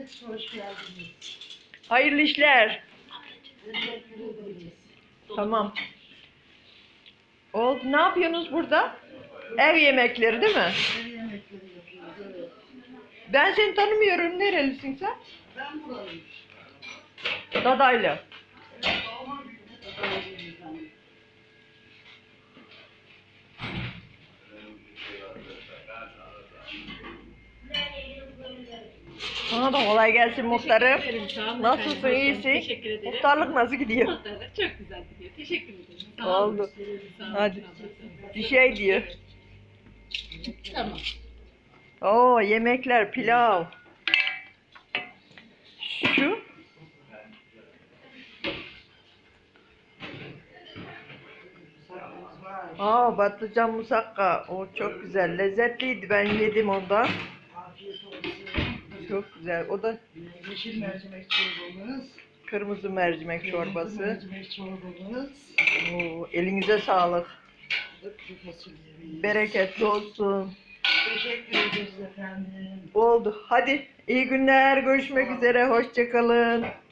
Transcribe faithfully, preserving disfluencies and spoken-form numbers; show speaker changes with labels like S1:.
S1: geldiniz, hoş geldiniz.
S2: Hayırlı işler.
S1: Teşekkür ederiz.
S2: Tamam. Oldu. Ne yapıyorsunuz burada? Ev yemekleri değil mi?
S1: Ev yemekleri yapıyoruz, evet.
S2: Ben seni tanımıyorum. Nerelisin sen?
S1: Ben buralıyım.
S2: Dadaylı. Sana da kolay gelsin muhtarım.
S3: Teşekkür ederim, sağ olun
S2: Nasılsın,
S3: efendim. Hoş
S2: iyisin?
S3: bulduk, teşekkür ederim.
S2: Muhtarlık nasıl gidiyor?
S3: Muhtarlık çok güzel gidiyor. Teşekkür ederim. Sağ olun.
S2: Oldu.
S3: Sağ olun.
S2: Hadi.
S3: Sağ olun.
S2: Bir şey diyor.
S3: Tamam.
S2: Oo, yemekler, pilav. Şu. Aa, patlıcan musakka. O çok güzel. Lezzetliydi. Ben yedim ondan.
S1: Afiyet olsun.
S2: Çok güzel. O da
S1: Yeşil mercimek çorbamız.
S2: kırmızı mercimek
S1: Kırmızı
S2: çorbası.
S1: mercimek çorbamız.
S2: Oo, elinize sağlık.
S1: Kuru fasulyemiz.
S2: Bereketli olsun.
S1: Teşekkür ederiz efendim.
S2: Oldu. Hadi iyi günler. Görüşmek üzere. Hoşça kalın.